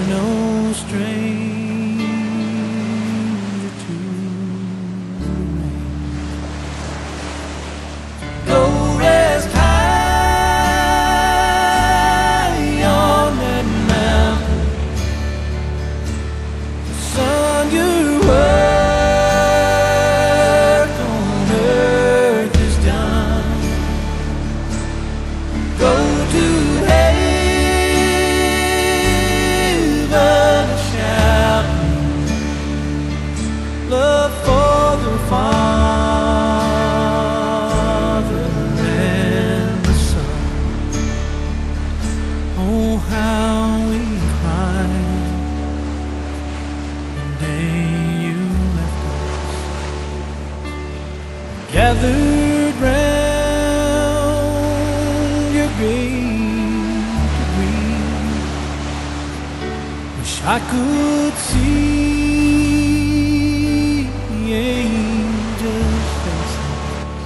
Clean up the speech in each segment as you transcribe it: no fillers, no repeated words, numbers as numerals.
no stranger to rain. Go rest high on that mountain, son, your work on earth is done. Go to heaven a shouting, love for the Father and the Son. Oh, how we cried the day you left us, gathered round your grave to grieve. Wish I could see the angels' faces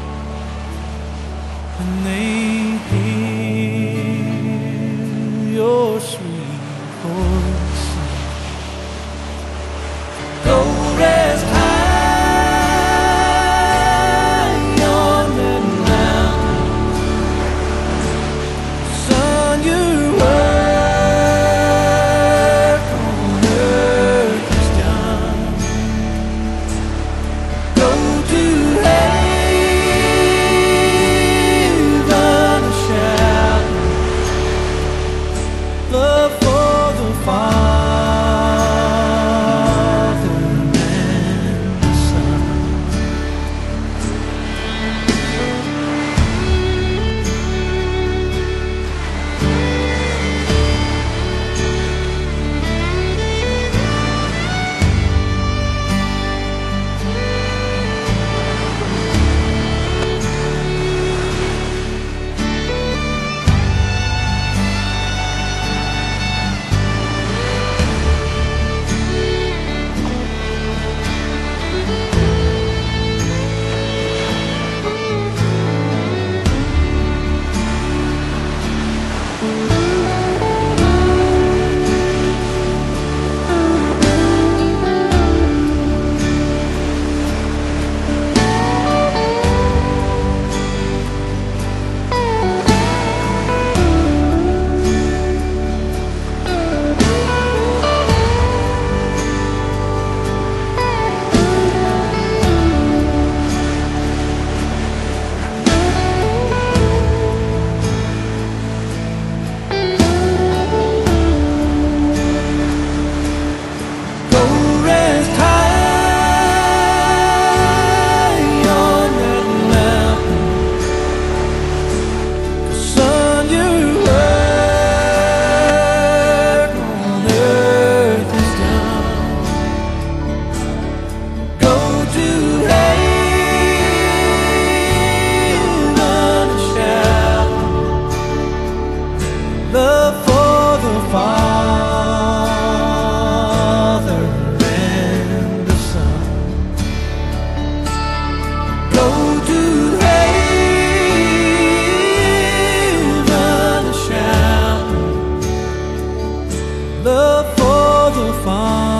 when they hear your sweet voice sing. Go rest high on that mountain, son, your work on earth is done. Go to heaven a shouting, love for the Father and the Son. Go rest high on that mountain, 'cause son, your work on earth is done. Go to heaven a shouting, love for the Father and the Son. Go to heaven a shouting, love for the Father